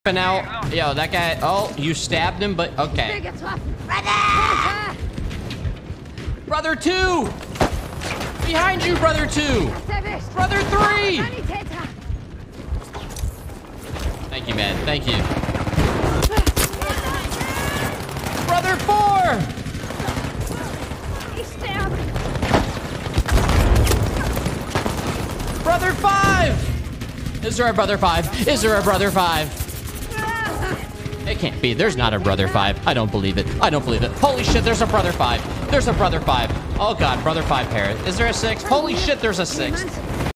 out. Yo, that guy. Oh, you stabbed him, but okay. Brother 2! Behind you, Brother 2! Brother 3! Thank you, man. Thank you. Brother 4! Brother 5! Is there a Brother 5? Is there a Brother 5? It can't be. There's not a Brother 5. I don't believe it. I don't believe it. Holy shit, there's a Brother 5. There's a Brother 5. Oh god, Brother 5 parrot. Is there a 6? Holy shit, there's a 6.